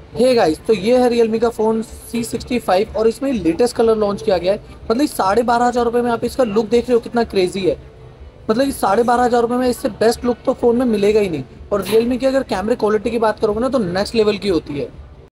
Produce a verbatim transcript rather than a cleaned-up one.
Hey guys, तो ये है रियलमी का फ़ोन सी सिक्सटी फाइव और इसमें लेटेस्ट कलर लॉन्च किया गया है। मतलब इस साढ़े बारह हज़ार रुपये में आप इसका लुक देख रहे हो कितना क्रेजी है। मतलब इस साढ़े बारह हज़ार रुपये में इससे बेस्ट लुक तो फ़ोन में मिलेगा ही नहीं। और रियलमी की अगर कैमरे क्वालिटी की बात करोगे ना तो नेक्स्ट लेवल की होती है।